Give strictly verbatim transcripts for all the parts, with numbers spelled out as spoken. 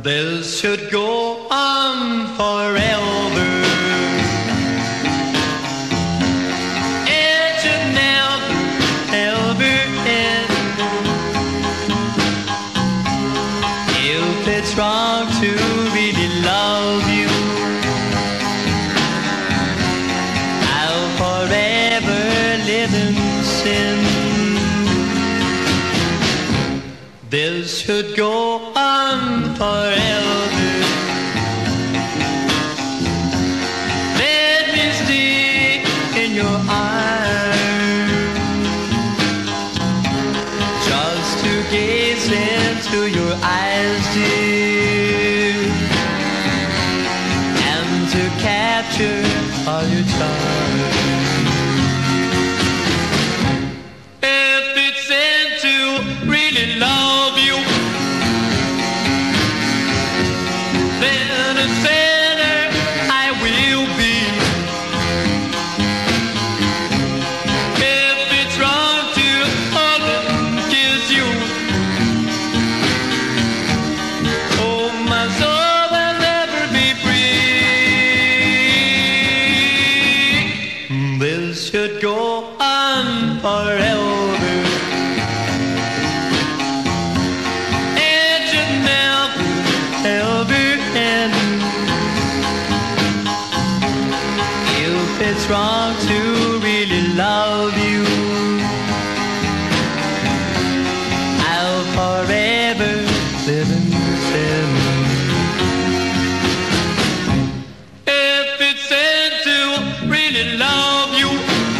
This should go on forever. It should never, ever end. If it's wrong to really love you, I'll forever live in sin. This should go on forever. Let me stay in your arms, just to gaze into your eyes, dear, and to capture all your charms. If it's in to really love you, then a sinner I will be. If it's wrong to hug and kiss you, oh, my soul will never be free. This should go on forever. It should never, ever end. If it's wrong to really love you, I'll forever live in sin. If it's sin to really love you,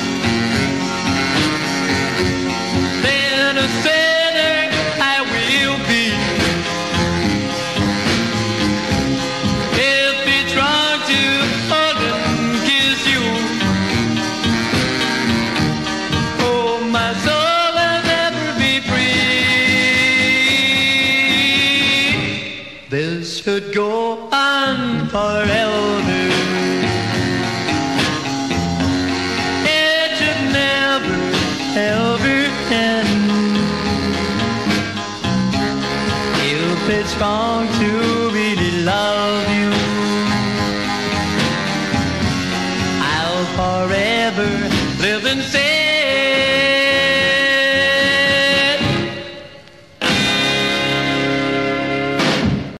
then a sinner I will be. If it's wrong to hug and kiss you, oh, my soul will never be free. This should go on forever. It should never, ever end. If it's wrong to really love you, I'll forever live in sin.